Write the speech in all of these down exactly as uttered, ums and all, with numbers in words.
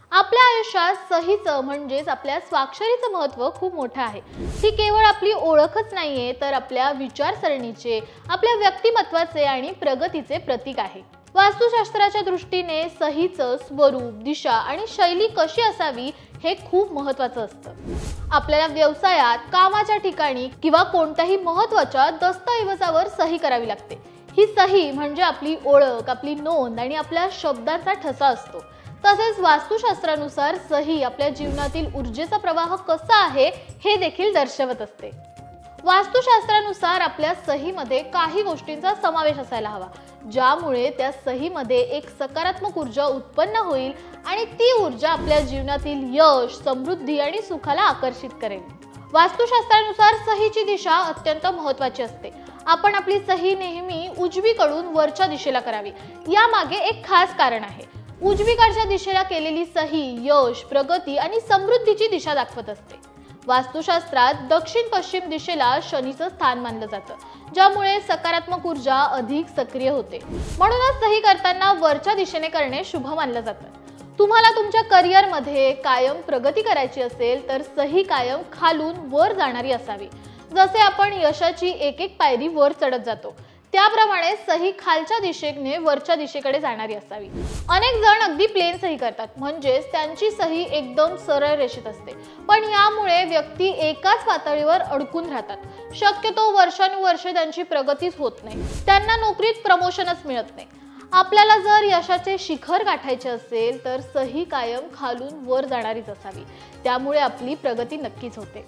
आपल्या आयुष्यात सहीचं म्हणजेच आपल्या स्वाक्षरीचं महत्त्व खूप मोठं आहे। ही केवळ आपली ओळखच नाहीये, तर आपल्या विचारसरणीचे, आपल्या व्यक्तिमत्त्वाचे आणि प्रगतीचे प्रतीक आहे। वास्तुशास्त्राच्या दृष्टीने सहीचं स्वरूप, दिशा आणि शैली कशी असावी हे खूप महत्त्वाचं असतं। आपल्याला व्यवसायात, कामाच्या ठिकाणी किंवा कोणत्याही महत्त्वाच्या दस्तऐवजावर सही करावी लागते। ही सही म्हणजे आपली ओळख, आपली नोंद आणि आपल्या शब्दांचा ठसा असतो। तसेच वास्तुशास्त्रानुसार सही आपल्या जीवनातील ऊर्जेचा प्रवाह कसा आहे हे देखील दर्शवत असते। वास्तुशास्त्रानुसार आपल्या सहीमध्ये काही गोष्टींचा समावेश असायला हवा, ज्यामुळे त्या सहीमध्ये एक सकारात्मक ऊर्जा उत्पन्न होईल आणि ती ऊर्जा आपल्या जीवनातील यश, समृद्धी आणि सुखाला आकर्षित करेल। वास्तुशास्त्रानुसार सहीची दिशा अत्यंत महत्त्वाची असते। आपण आपली सही नेहमी उजवीकडून वरच्या दिशेला करावी। यामागे एक खास कारण आहे। उजवीकडच्या दिशेला केलेली सही यश, प्रगती आणि समृद्धीची दिशा दाखवत असते। वास्तुशास्त्रात दक्षिण पश्चिम दिशेला शनीचं स्थान मानलं जातं, ज्यामुळे सकारात्मक ऊर्जा अधिक सक्रिय होते। म्हणूनच सही करताना वरच्या दिशेने करणे शुभ मानलं जातं। तुम्हाला तुमच्या करिअरमध्ये कायम प्रगती करायची असेल तर सही कायम खालून वर जाणारी असावी। जसे आपण यशाची एक एक पायरी वर चढत जातो, त्याप्रमाणे सही खालच्या दिशेने वरच्या दिशेकडे जाणारी असावी। अनेक जण अगदी प्लेन सही करतात, म्हणजेच त्यांची सही एकदम सरळ रेषेत असते, पण यामुळे व्यक्ती एकाच पातळीवर अडकून राहतात। शक्यतो वर्षानुवर्षे त्यांची प्रगतीच होत नाही, त्यांना नोकरीत प्रमोशनच मिळत नाही। आपल्याला जर यशाचे शिखर गाठायचे असेल तर सही कायम खालून वर जाणारीच असावी, त्यामुळे आपली प्रगती नक्कीच होते।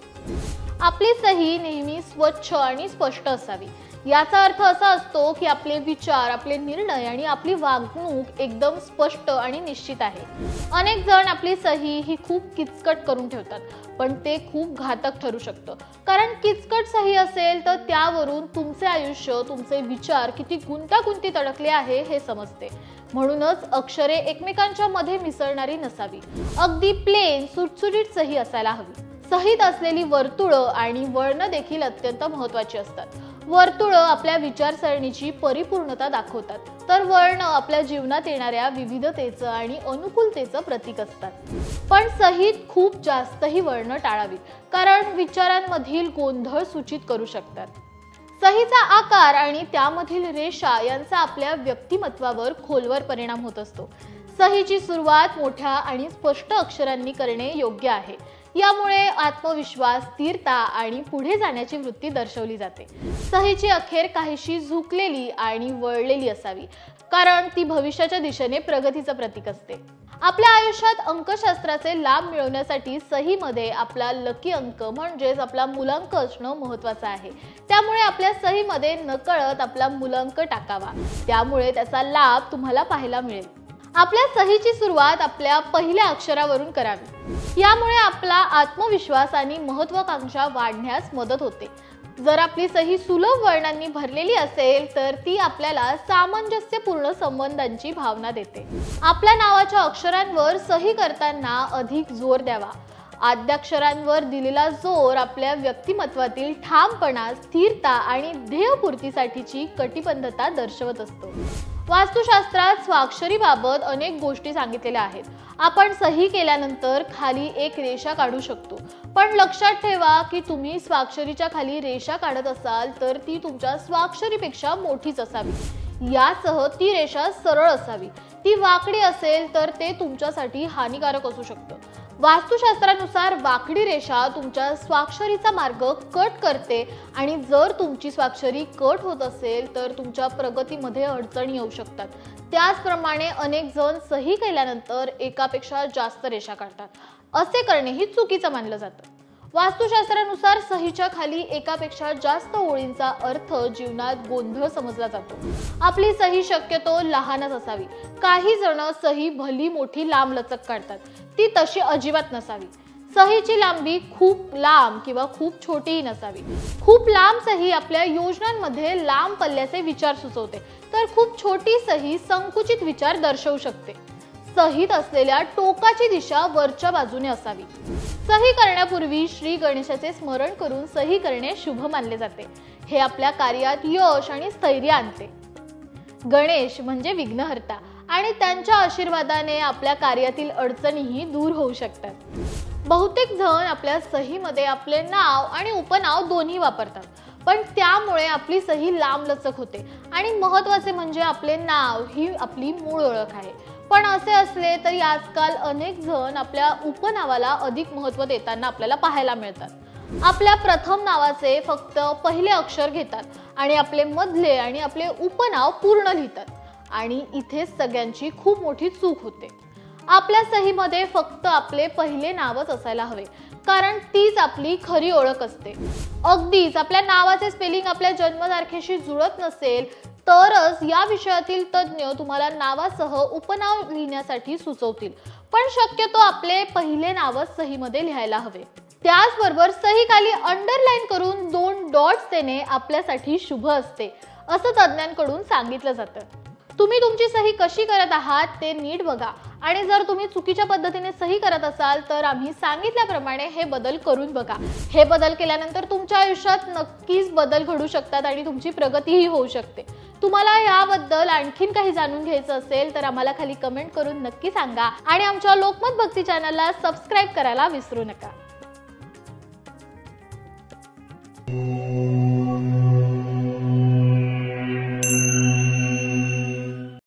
आपली सही नेहमी स्वच्छ आणि स्पष्ट असावी। याचा अर्थ असा असतो की आपले विचार, आपले निर्णय आणि आपली वागणूक एकदम स्पष्ट आणि निश्चित आहे। अनेक जण आपली सही ही खूप किचकट करून ठेवतात, पण ते खूप घातक ठरू शकतं, कारण किचकट सही असेल तर त्यावरून तुमचे आयुष्य, तुमचे विचार किती गुंतागुंतीत अडकले आहे हे समजते। म्हणूनच अक्षरे एकमेकांच्या मध्ये मिसळणारी नसावी, अगदी प्लेन सुटसुटीत सही असायला हवी। सहीत असलेली वर्तुळं आणि वळणं देखील अत्यंत महत्त्वाची असतात। वर्तुळं आपल्या विचारसरणीची परिपूर्णता दाखवतात, तर वळणं आपल्या जीवनात येणाऱ्या विविधतेचं आणि अनुकूलतेचं प्रतीक असतात। पण सहीत खूप जास्तही वळणं टाळावीत, कारण विचारांमधील गोंधळ सूचित करू शकतात। सहीचा आकार आणि त्यामधील रेषा यांचा आपल्या व्यक्तिमत्त्वावर खोलवर परिणाम होत असतो। सहीची सुरुवात मोठ्या आणि स्पष्ट अक्षरांनी करणे योग्य आहे। यामुळे आत्मविश्वास, स्थिरता आणि पुढे जाण्याची वृत्ती दर्शवली जाते। सहीची अखेर काहीशी झुकलेली आणि वळलेली असावी, कारण ती भविष्याच्या दिशेने प्रगतीचं प्रतीक असते। आपल्या आयुष्यात अंकशास्त्राचे लाभ मिळवण्यासाठी सहीमध्ये आपला लकी अंक म्हणजेच आपला मूलांक असणं महत्त्वाचं आहे। त्यामुळे आपल्या सहीमध्ये नकळत आपला मूलांक टाकावा, त्यामुळे त्याचा लाभ तुम्हाला पाहायला मिळेल। आपल्या सहीची सुरुवात आपल्या पहिल्या अक्षरावरून करावी, यामुळे आपला आत्मविश्वास आणि महत्त्वाकांक्षा वाढण्यास मदत होते। जर आपली सही सुलभ वर्णांनी भरलेली असेल तर ती आपल्याला सामंजस्यपूर्ण संबंधांची भावना देते। आपल्या नावाच्या अक्षरांवर सही करताना अधिक जोर द्यावा। आद्याक्षरांवर दिलेला जोर आपल्या व्यक्तिमत्त्वातील ठामपणा, स्थिरता आणि ध्येयपूर्तीसाठीची कटिबद्धता दर्शवत असतो। वास्तुशास्त्रात स्वाक्षरीबाबत अनेक गोष्टी सांगितलेल्या आहेत। आपण सही केल्यानंतर खाली एक रेषा काढू शकतो, पण लक्षात ठेवा की तुम्ही स्वाक्षरीच्या खाली रेषा काढत असाल तर ती तुमच्या स्वाक्षरीपेक्षा मोठीच असावी। यासह ती रेषा सरळ असावी, ती वाकडी असेल तर ते तुमच्यासाठी हानिकारक असू शकतं। वास्तुशास्त्रानुसार वाकडी रेषा तुमच्या स्वाक्षरीचा मार्ग कट करते आणि जर तुमची स्वाक्षरी कट होत असेल तर तुमच्या प्रगतीमध्ये अडचणी येऊ शकतात। त्याचप्रमाणे अनेक जण सही केल्यानंतर एकापेक्षा जास्त रेषा काढतात, असे करणेही चुकीचं मानलं जातं। वास्तुशास्त्रानुसार सहीच्या खाली एकापेक्षा जास्त ओळींचा अर्थ जीवनात गोंधळ समजला जातो। आपली सही शक्यतो लहानच असावी। काही जण सही भली मोठी लांब लचक काढतात, ती तशी अजिबात नसावी। सहीची लांबी खूप लांब किंवा खूप छोटीही नसावी। खूप लांब सही आपल्या योजनांमध्ये लांब पल्ल्याचे विचार सुचवते, तर खूप छोटी सही संकुचित विचार दर्शवू शकते। सहीत असलेल्या टोकाची दिशा वरच्या बाजूने असावी। सही करण्यापूर्वी श्री गणेशाचे स्मरण करून सही करणे शुभ मानले जाते। हे आपल्या कार्यात यश आणि स्थैर्य आणते। गणेश म्हणजे विघ्नहर्ता आणि त्यांच्या आशीर्वादाने आपल्या कार्यातील अडचणीही दूर होऊ शकतात। बहुतेक जण आपल्या सहीमध्ये आपले नाव आणि उपनाव दोन्ही वापरतात, पण त्यामुळे आपली सही लांबलचक होते आणि महत्त्वाचे म्हणजे आपले नाव ही आपली मूळ ओळख आहे। पण असे असले तरी आजकाल अनेक जण आपल्या उपनावाला अधिक महत्त्व देताना आपल्याला पाहायला मिळतात। आपल्या प्रथम नावाचे फक्त पहिले अक्षर घेतात आणि आपले मधले आणि आपले उपनाव पूर्ण लिहितात आणि इथे सगळ्यांची खूप मोठी चूक होते। आपल्या सहीमध्ये फक्त आपले पहिले नावच असायला हवे, कारण तीच आपली खरी ओळख असते। अगदीच आपल्या नावाचे स्पेलिंग आपल्या जन्मतारखेशी जुळत नसेल तरच या विषयातील तज्ञ तुम्हाला नावासह उपनाव लिहिण्यासाठी सुचवतील, पण शक्यतो आपले पहिले नावच सहीमध्ये लिहायला हवे। त्याचबरोबर सही खाली अंडरलाईन करून दोन डॉट्स देणे आपल्यासाठी शुभ असते, असं तज्ञांकडून सांगितलं जातं। तुम्ही तुमची सही कशी करत आहात ते नीट बघा आणि जर तुम्ही चुकीच्या पद्धतीने सही करत असाल तर आम्ही सांगितल्याप्रमाणे हे बदल करून बघा। हे बदल केल्यानंतर तुमच्या आयुष्यात नक्कीच बदल घडू शकतात आणि तुमची प्रगतीही होऊ शकते। तुम्हाला याबद्दल आणखीन काही जाणून घ्यायचं असेल तर आम्हाला खाली कमेंट करून नक्की सांगा आणि आमच्या लोकमत भक्ती चॅनलला सबस्क्राईब करायला विसरू नका।